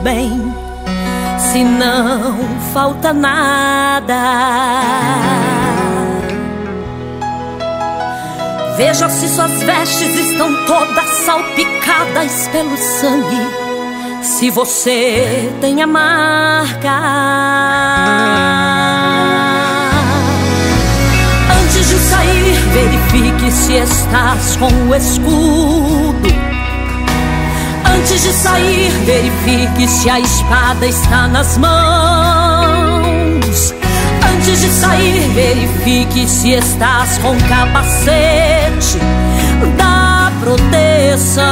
bem, se não falta nada. Veja se suas vestes estão todas salpicadas pelo sangue, se você tem a marca. Antes de sair, verifique se estás com o escudo. Antes de sair, verifique se a espada está nas mãos. Antes de sair, verifique se estás com capacete da proteção.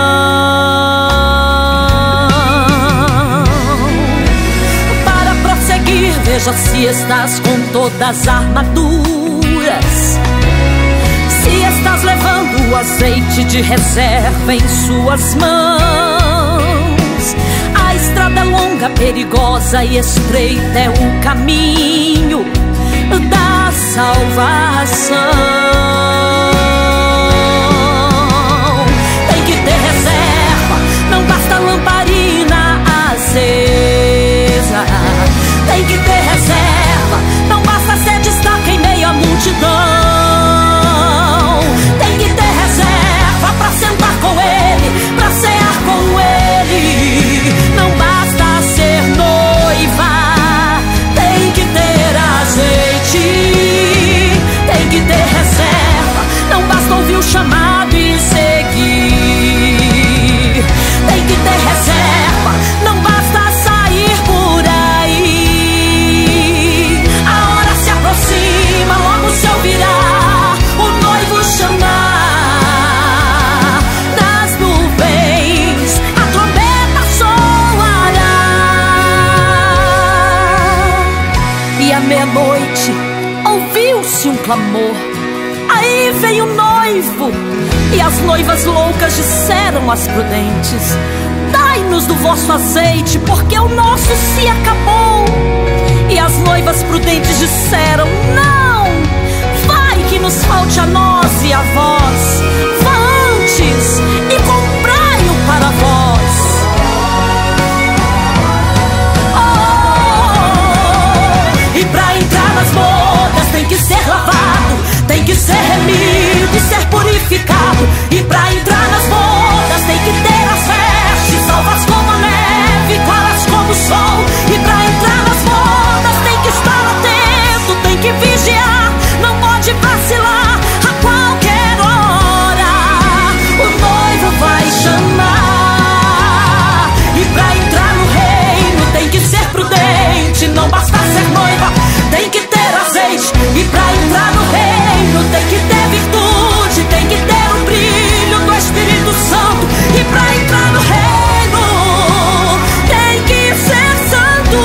Para prosseguir, veja se estás com todas as armaduras, se estás levando o azeite de reserva em suas mãos. A estrada é longa, perigosa e estreita é o caminho da salvação. Tem que ter reserva, não basta lamparina acesa. Tem que ter reserva, não basta ser destaque em meio à multidão. Tem que ter reserva pra sentar com ele, pra cear com ele. Não basta ser noiva, tem que ter azeite. Tem que ter reserva, não basta ouvir o chamado e seguir. Tem que ter reserva, não basta sair por aí. A hora se aproxima, logo se ouvirá o noivo chamar. Das nuvens a trombeta soará. E à meia-noite ouviu-se um clamor. Aí veio o noivo, e as noivas loucas disseram às prudentes: dai-nos do vosso azeite, porque o nosso se acabou. E as noivas prudentes disseram: não, vai que nos falte a nós e a vós. Vá antes e comprai-o para vós. Oh, e pra entrar nas bodas tem que ser lavado, tem que ser remido e ser purificado. E pra entrar nas bodas tem que ter as vestes alvas como a neve, claras como o sol. E pra entrar nas bodas tem que estar atento, tem que vigiar, não pode vacilar. A qualquer hora o noivo vai chamar. E pra entrar no reino tem que ser prudente, não basta ser noiva, tem que ter azeite. E pra entrar no reino tem que ter virtude, tem que ter o brilho do Espírito Santo. E pra entrar no reino tem que ser santo.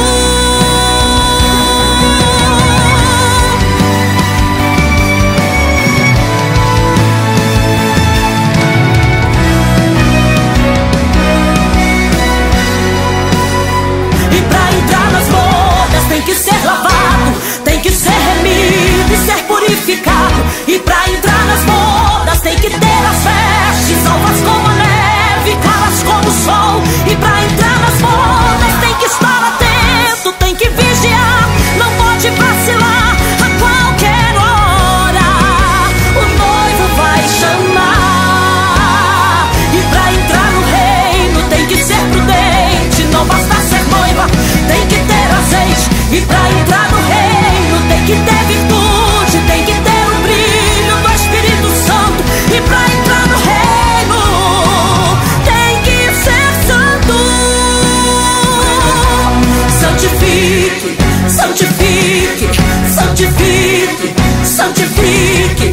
E pra entrar nas bodas tem que ser lavado, tem que ser remido e ser purificado. E pra entrar nas bodas tem que ter as vestes alvas como a neve, claras como o sol. E pra entrar nas bodas tem que estar atento, tem que vigiar, não pode vacilar. A qualquer hora o noivo vai chamar. E pra entrar no reino tem que ser prudente, não basta ser noiva, tem que ter azeite. E pra entrar no reino tem que ter virtude, tem que ter o brilho do Espírito Santo. E pra entrar no reino tem que ser santo. Santifique, santifique, santifique, santifique.